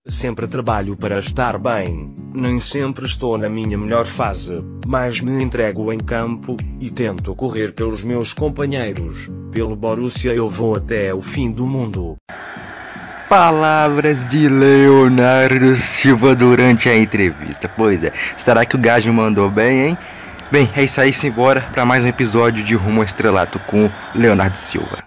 Sempre trabalho para estar bem, nem sempre estou na minha melhor fase, mas me entrego em campo, e tento correr pelos meus companheiros. Pelo Borussia eu vou até o fim do mundo. Palavras de Leonardo Silva durante a entrevista. Pois é, será que o Gajo mandou bem, hein? Bem, é isso aí, simbora para mais um episódio de Rumo ao Estrelato com Leonardo Silva.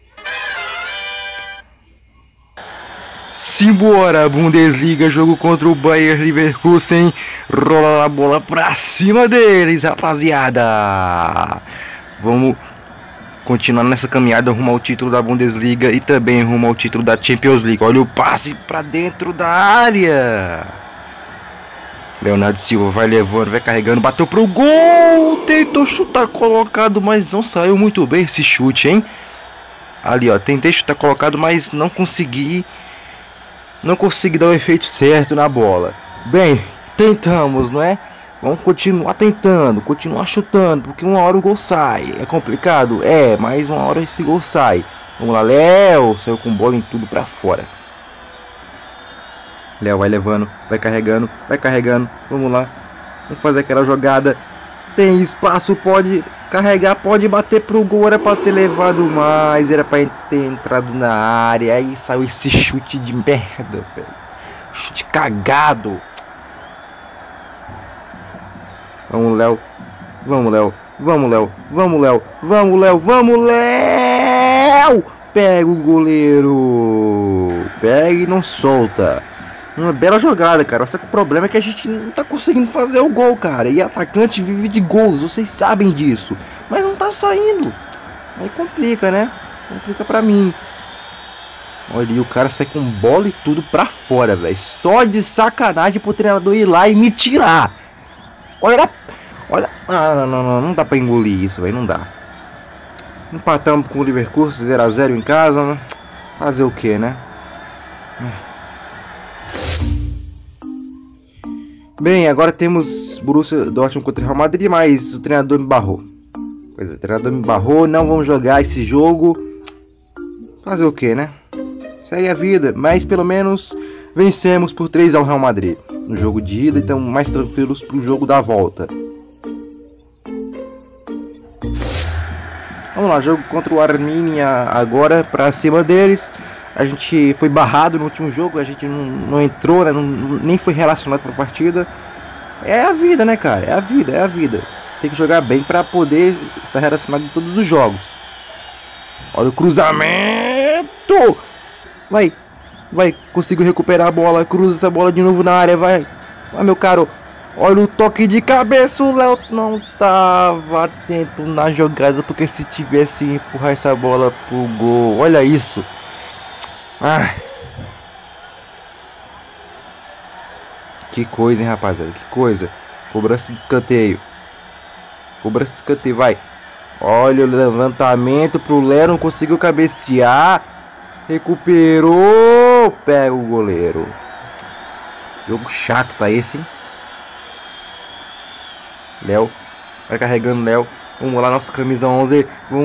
Simbora, Bundesliga, jogo contra o Bayer Leverkusen. Rola a bola pra cima deles, rapaziada. Vamos continuar nessa caminhada rumo ao título da Bundesliga e também rumo ao título da Champions League. Olha o passe pra dentro da área. Leonardo Silva vai levando, vai carregando, bateu pro gol. Tentou chutar colocado, mas não saiu muito bem esse chute, hein? Ali, ó, tentei chutar colocado, mas não consegui dar o efeito certo na bola. Bem, tentamos, não é? Vamos continuar tentando, continuar chutando, porque uma hora o gol sai. É complicado? É, mas uma hora esse gol sai. Vamos lá, Léo, saiu com bola em tudo pra fora. Léo vai levando, vai carregando, vamos lá. Vamos fazer aquela jogada. Tem espaço, pode carregar, pode bater pro gol. Era pra ter levado mais, era pra ter entrado na área. Aí saiu esse chute de merda, velho. Chute cagado. Vamos, Léo. Vamos, Léo. Vamos, Léo. Vamos, Léo. Vamos, Léo. Vamos, Léo. Pega o goleiro. Pega e não solta. Uma bela jogada, cara. Só que o problema é que a gente não tá conseguindo fazer o gol, cara. E atacante vive de gols, vocês sabem disso. Mas não tá saindo. Aí complica, né? Complica pra mim. Olha, e o cara sai com bola e tudo pra fora, velho. Só de sacanagem pro treinador ir lá e me tirar. Olha. Não dá pra engolir isso, velho. Não dá. Empatamos com o Leverkusen 0 a 0 em casa, né? Fazer o que, né? Bem, agora temos Borussia Dortmund contra o Real Madrid, mas o treinador me barrou. Pois é, o treinador me barrou, não vamos jogar esse jogo. Fazer o que, né? Segue a vida, mas pelo menos vencemos por 3 ao Real Madrid no jogo de ida, então mais tranquilos pro jogo da volta. Vamos lá, jogo contra o Arminia agora, pra cima deles. A gente foi barrado no último jogo, a gente não entrou, né? Nem foi relacionado para a partida. É a vida, né, cara? É a vida. Tem que jogar bem para poder estar relacionado em todos os jogos. Olha o cruzamento! Vai, consigo recuperar a bola, cruza essa bola de novo na área, vai, meu caro. Olha o toque de cabeça, o Léo não tava atento na jogada, porque se tivesse empurrar essa bola pro gol, olha isso. Que coisa, hein, rapaziada, que coisa. Cobrança de escanteio, vai. Olha o levantamento pro Léo, não conseguiu cabecear. Recuperou, pega o goleiro. Jogo chato tá esse, hein. Léo, vai carregando, Léo. Vamos lá, nosso camisa 11.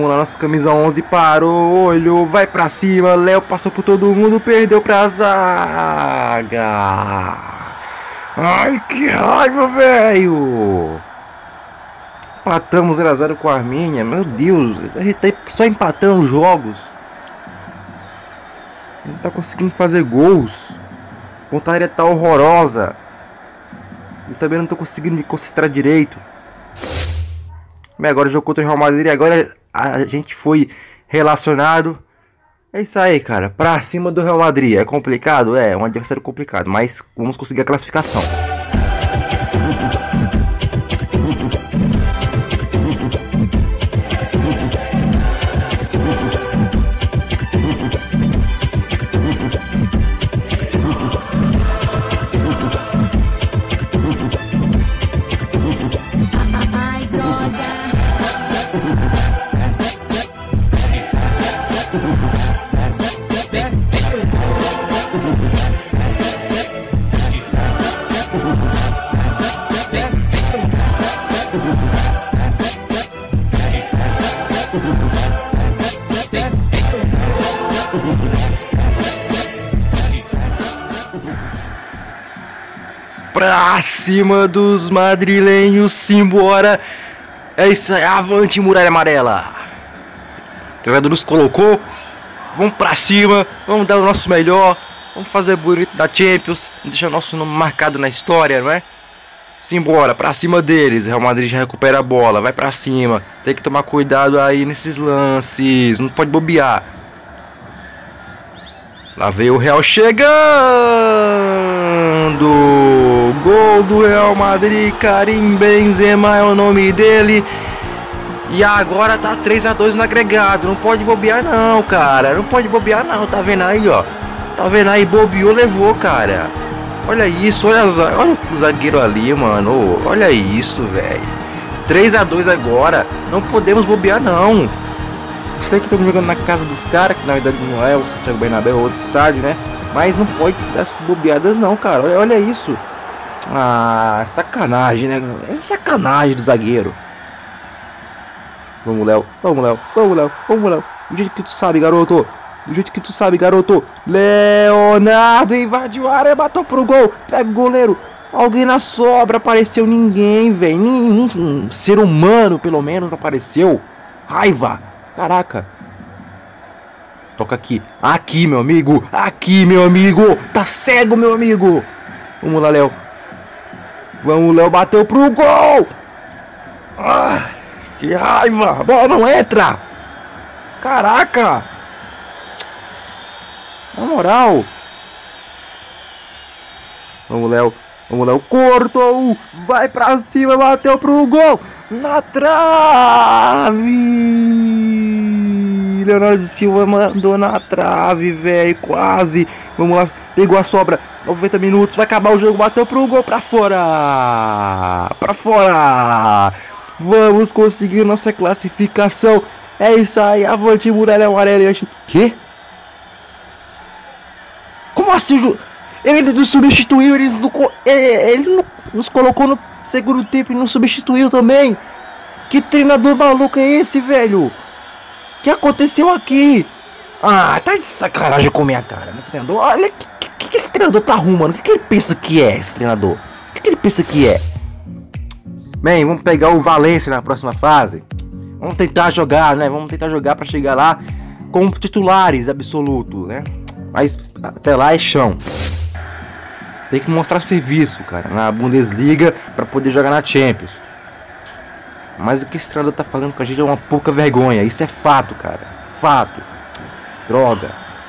Parou, olhou, vai pra cima. Léo passou por todo mundo, perdeu pra zaga. Ai, que raiva, velho. Empatamos 0 a 0 com a Arminia. Meu Deus, a gente tá só empatando jogos. Não tá conseguindo fazer gols. A pontaria tá horrorosa. E também não tô conseguindo me concentrar direito. Agora o jogo contra o Real Madrid, agora a gente foi relacionado. É isso aí, cara, pra cima do Real Madrid. É complicado? É um adversário complicado, mas vamos conseguir a classificação. Pra cima dos madrilenhos, simbora. É isso aí, avante muralha amarela. O treinador nos colocou. Vamos pra cima, vamos dar o nosso melhor. Vamos fazer bonito da Champions. Deixar nosso nome marcado na história, não é? Simbora, pra cima deles. Real Madrid já recupera a bola, vai pra cima. Tem que tomar cuidado aí nesses lances. Não pode bobear. Lá veio o Real chegando. Gol do Real Madrid. Karim Benzema é o nome dele. E agora tá 3-2 no agregado. Não pode bobear não, cara. Não pode bobear não. Tá vendo aí, ó. Tá vendo aí? Bobeou, levou, cara. Olha isso, olha o zagueiro ali, mano. Olha isso, velho. 3-2 agora. Não podemos bobear, não. Eu sei que estamos jogando na casa dos caras, que na verdade não é o Santiago Bernabéu, outro estádio, né? Mas não pode dar essas bobeadas, não, cara. Olha isso. Ah, sacanagem, né? É sacanagem do zagueiro. Vamos, Léo. Vamos, Léo. Vamos, Léo. Vamos, Léo. Do jeito que tu sabe, garoto. Do jeito que tu sabe, garoto. Leonardo invadiu a área, bateu pro gol. Pega o goleiro. Alguém na sobra. Apareceu ninguém, velho. Nenhum ser humano, pelo menos, não apareceu. Raiva. Caraca. Toca aqui. Aqui, meu amigo. Aqui, meu amigo. Tá cego, meu amigo. Vamos lá, Léo. Vamos, Léo. Bateu pro gol. Ah, que raiva. A bola não entra. Caraca. Na moral. Vamos, Léo. Vamos, Léo. Cortou. Vai pra cima. Bateu pro gol. Na trave. Leonardo Silva mandou na trave, velho. Quase. Vamos lá. Pegou a sobra. 90 minutos. Vai acabar o jogo. Bateu pro gol. Pra fora. Pra fora. Vamos conseguir nossa classificação. É isso aí. Avante muralha amarela. Que? Como assim? Ele nos substituiu, ele não nos colocou no segundo tempo e não substituiu também. Que treinador maluco é esse, velho? O que aconteceu aqui? Ah, tá de sacanagem com minha cara, meu treinador. Olha, que esse treinador tá arrumando? O que ele pensa que é, esse treinador? O que ele pensa que é? Bem, vamos pegar o Valência na próxima fase. Vamos tentar jogar, né? Vamos tentar jogar pra chegar lá com titulares absoluto, né? Mas até lá é chão. Tem que mostrar serviço, cara, na Bundesliga pra poder jogar na Champions. Mas o que esse treinador tá fazendo com a gente é uma pouca vergonha. Isso é fato, cara. Fato. Droga.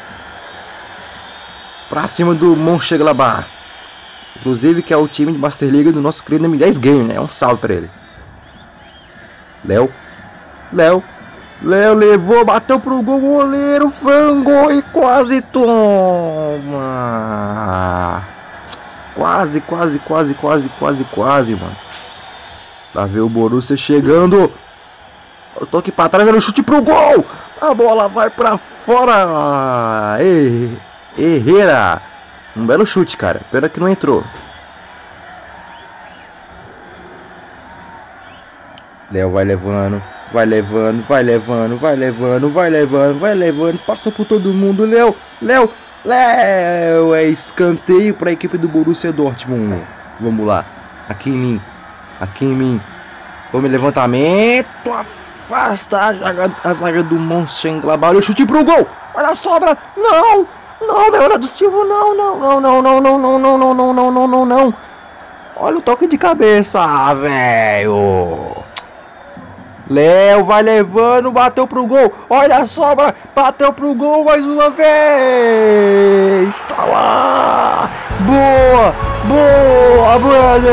Pra cima do Mönchengladbach. Inclusive que é o time de Master League do nosso querido M10 Game, né? Um salve pra ele. Léo. Léo levou, bateu pro gol, goleiro, frangou e quase toma. Quase, mano. Lá veio o Borussia chegando. Eu tô aqui pra trás, era o chute pro gol. A bola vai pra fora. Herrera. Um belo chute, cara. Pena que não entrou. Léo vai levando. Vai levando. Passa por todo mundo, Léo. É escanteio para a equipe do Borussia Dortmund. Vamos lá. Aqui em mim. Vamos, levantamento. Afasta a zaga do Mönchengladbach. Olha o chute pro gol. Olha a sobra. Não, Leonardo Silva. Não. Olha o toque de cabeça, velho. Léo vai levando, bateu pro gol. Olha a sobra, bateu pro gol mais uma vez. Tá lá. Boa, Brandt.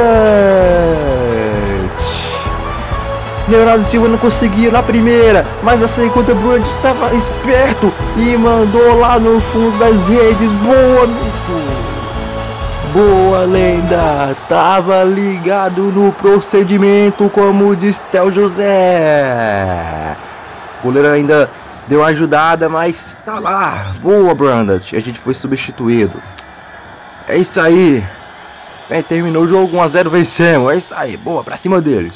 Leonardo Silva não conseguia na primeira, mas a segunda Brandt estava esperto e mandou lá no fundo das redes. Boa, boa, lenda. Tava ligado no procedimento, como diz Theo José. O goleiro ainda deu uma ajudada, mas tá lá. Boa, Brandt. A gente foi substituído. É isso aí. Bem, terminou o jogo 1-0, vencemos. É isso aí. Boa, pra cima deles.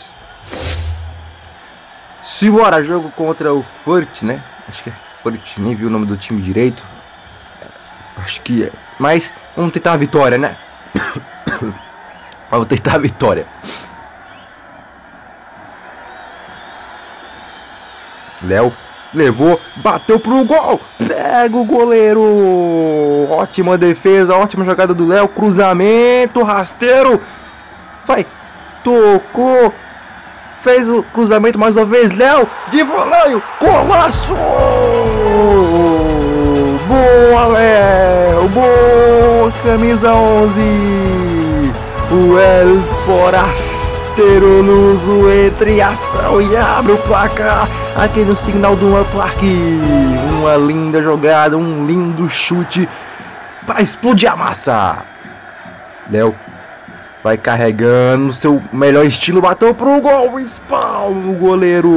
Simbora, jogo contra o Furt, né? Acho que é Furt, nem vi o nome do time direito. Acho que é. Mas vamos tentar a vitória, né? Vamos tentar a vitória. Léo levou, bateu pro gol. Pega o goleiro. Ótima defesa, ótima jogada do Léo. Cruzamento, rasteiro. Vai, tocou. Fez o cruzamento mais uma vez. Léo de voleio. Golaço. Boa, Léo. Boa, camisa 11. O El Forasteiro Luso entra em ação e abre o placar aqui no Signal Iduna Park. Uma linda jogada, um lindo chute para explodir a massa. Léo vai carregando no seu melhor estilo, bateu pro gol, espalma o goleiro.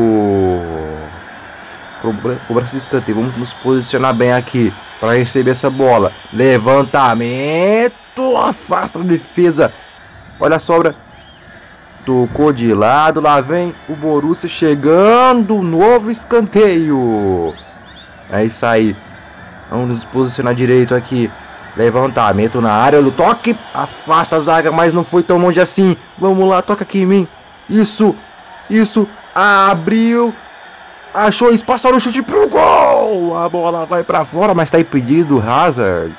Cobrança de escanteio, vamos nos posicionar bem aqui para receber essa bola. Levantamento, afasta a defesa. Olha a sobra. Tocou de lado, lá vem o Borussia chegando, novo escanteio. É isso aí. Vamos nos posicionar direito aqui. Levantamento na área, o toque, afasta a zaga, mas não foi tão longe assim. Vamos lá, toca aqui em mim. Isso, abriu. Achou espaço no chute pro gol. A bola vai pra fora, mas tá impedido. Hazard.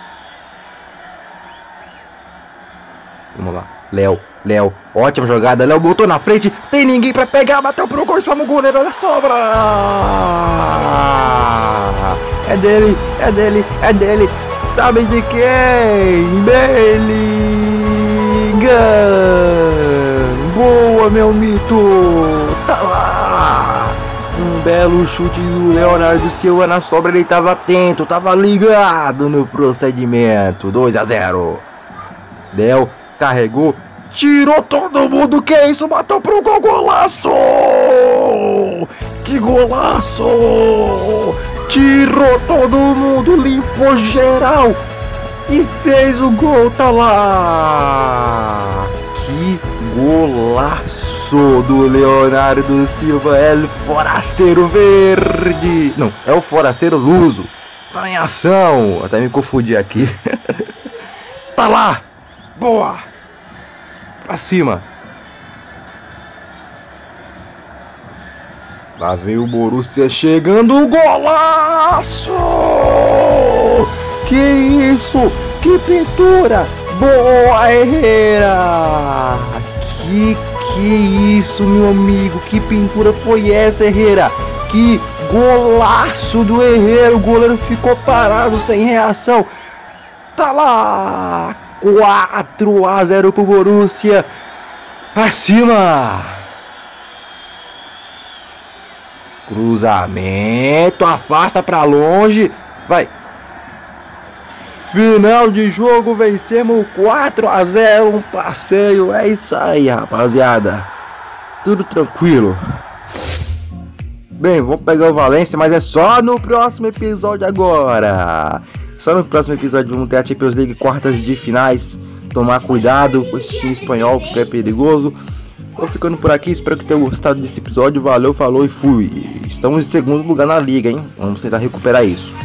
Vamos lá. Léo, ótima jogada. Léo botou na frente. Tem ninguém pra pegar. Bateu pro gol. Espalma o goleiro. Olha a sobra. É dele. Sabe de quem? Bellingham. Boa, meu mito. Tá lá. Um belo chute do Leonardo Silva na sobra. Ele tava atento, tava ligado no procedimento. 2-0. Léo carregou, tirou todo mundo. Que isso? Bateu pro gol. Golaço! Que golaço! Tirou todo mundo, limpou geral e fez o gol. Tá lá. Que golaço do Leonardo Silva. É o Forasteiro Verde. Não, é o Forasteiro Luso. Tá em ação. Até me confundi aqui. Tá lá. Boa. Pra cima. Lá vem o Borussia chegando. Golaço. Que isso. Que pintura. Boa, Herrera. Que isso, meu amigo. Que pintura foi essa, Herrera? Que golaço do Herrera. O goleiro ficou parado sem reação. Tá lá. 4-0 pro Borussia. Acima. Cruzamento. Afasta pra longe. Vai. Final de jogo. Vencemos 4-0. Um passeio. É isso aí, rapaziada. Tudo tranquilo. Bem, vamos pegar o Valência, mas é só no próximo episódio agora. Só no próximo episódio vamos ter a Champions League quartas de finais. Tomar cuidado com esse time espanhol, porque é perigoso. Vou ficando por aqui, espero que tenham gostado desse episódio. Valeu, falou e fui. Estamos em segundo lugar na liga, hein? Vamos tentar recuperar isso.